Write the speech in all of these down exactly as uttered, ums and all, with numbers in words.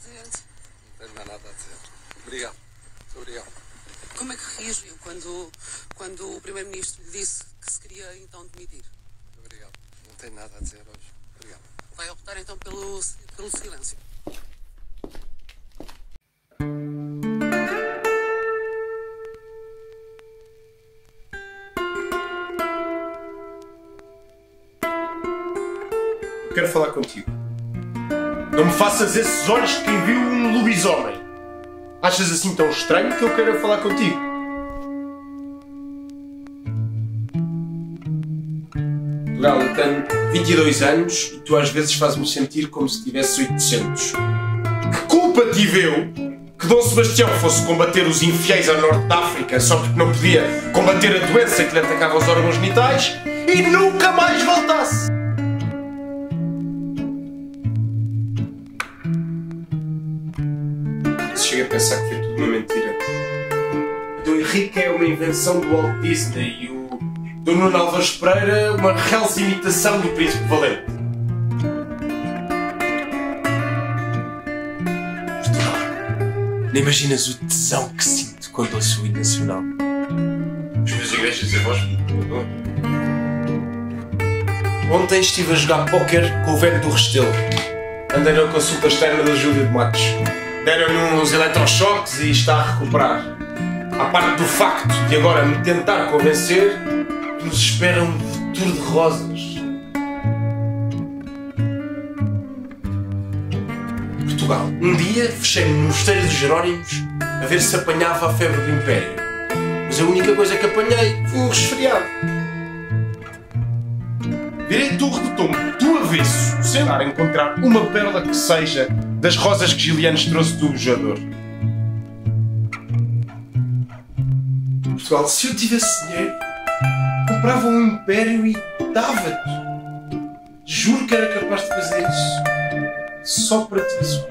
Presidente. Não tenho mais nada a dizer. Obrigado. Muito obrigado. Como é que reagiu quando, quando o Primeiro-Ministro lhe disse que se queria então demitir? Muito obrigado. Não tenho nada a dizer hoje. Obrigado. Vai optar então pelo, pelo silêncio. Quero falar contigo. Não me faças esses olhos de quem viu um lobisomem. Achas assim tão estranho que eu quero falar contigo? Portugal, eu tenho vinte e dois anos e tu às vezes fazes-me sentir como se tivesse oitocentos. Que culpa tive eu que Dom Sebastião fosse combater os infiéis ao norte da África só porque não podia combater a doença que lhe atacava os órgãos genitais e nunca mais voltasse? Chega a pensar que foi tudo uma mentira. O Dom Henrique é uma invenção do Walt Disney e o Dom Nuno Álvares Pereira uma real imitação do Príncipe Valente. Portugal, nem imaginas o tesão que sinto quando ouço o hino nacional. Os meus igrejas e avós me perdoam. Ontem estive a jogar póquer com o velho do Restelo. Andei na consulta externa da Júlia de Matos. Deram-lhe uns eletrochoques e está a recuperar. À parte do facto de agora me tentar convencer que nos espera um futuro de rosas. Portugal. Um dia fechei-me no Mosteiro dos Jerónimos a ver se apanhava a febre do Império. Mas a única coisa que apanhei foi um resfriado. Virei Torre de Tombo do avesso, sem dar a encontrar uma pérola que seja das rosas que Gilianos trouxe do bujador. Portugal, se eu tivesse dinheiro, comprava um império e dava-te. Juro que era capaz de fazer isso. Só para ti, isso.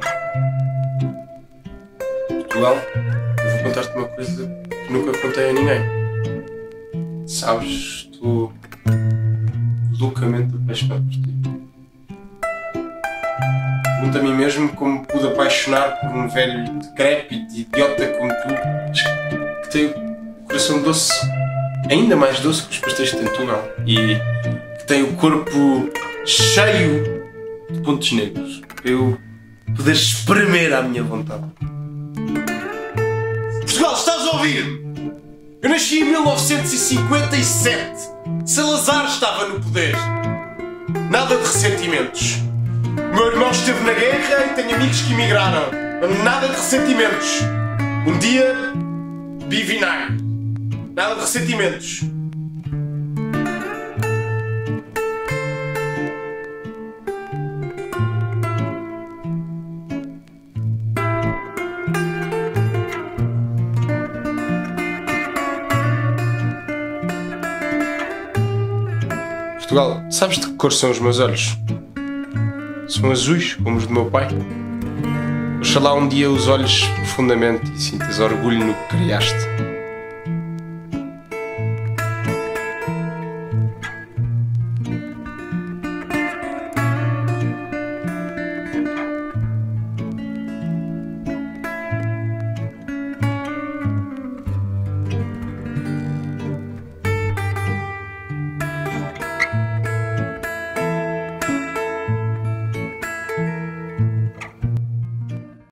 Portugal, eu vou contar-te uma coisa que nunca contei a ninguém. Sabes, estou loucamente apaixonado por ti. Pergunto a mim mesmo como pude apaixonar por um velho decrépito e idiota como tu, que tem o coração doce, ainda mais doce que os pastéis de Tentugal, e que tem o corpo cheio de pontos negros, para eu poder espremer à minha vontade. Portugal, estás a ouvir-me? Eu nasci em mil novecentos e cinquenta e sete. Salazar estava no poder. Nada de ressentimentos. O meu irmão esteve na guerra e tenho amigos que emigraram. Nada de ressentimentos. Um dia vi vinagre. Nada de ressentimentos. Portugal, sabes de que cor são os meus olhos? São azuis, como os do meu pai. Oxalá um dia os olhes profundamente e sintas orgulho no que criaste.